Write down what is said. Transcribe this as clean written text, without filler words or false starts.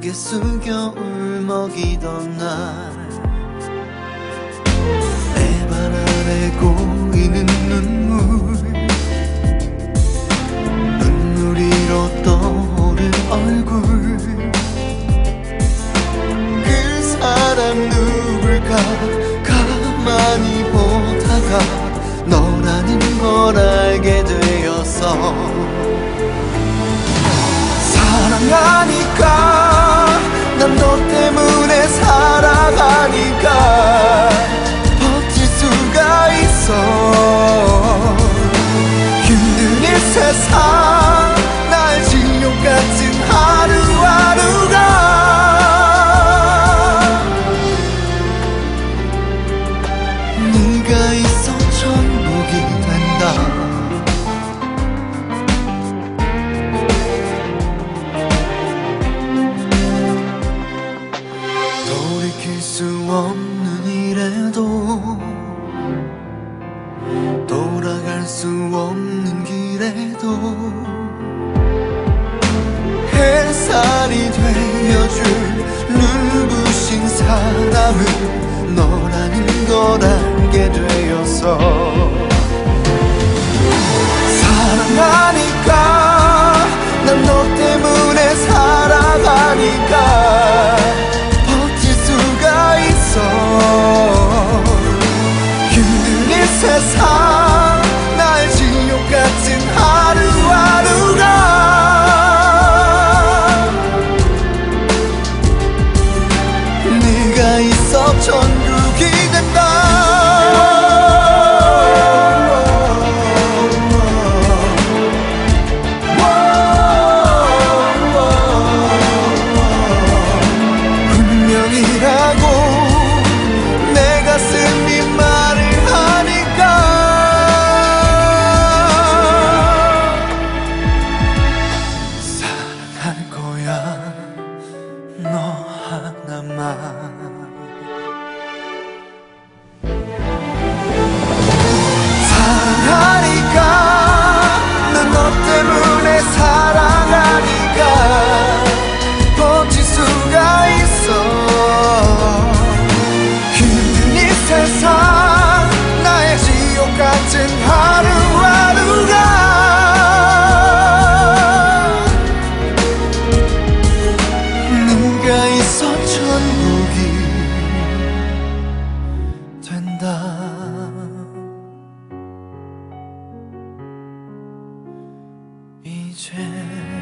고개 숙여 울먹이던 날 내 발 아래 고이는 눈물이로 떠오른 얼굴 그 사람 누굴까 가만히 보다가 너라는 걸 알게 되었어. 사랑하니까 난 너 때문에 살아가니까 버틸 수가 있어. 힘든 이 세상 날 지옥 같은 하루하루가 네가 있어 천국이 된다. 돌이킬 수 없는 일에도 돌아갈 수 없는 길에도 햇살이 되어줄 눈부신 사람은 너라는 걸 알게 되었어. 사랑하니까 난 너 때문에 살아가니까 버틸 수가 있어. 힘든 이 세상 날 지옥 같은 하루하루가 네가 있어 천국이 된다. 운명이라고 내 가슴이 말을 하니까 사랑할 거야 너 하나만. 사랑하니까 난 너 때문에 살아가니까 버틸 수가 있어. 힘든 이 세상 나의 지옥 같은 하루하루가 네가 있어 천국이 된다. 이제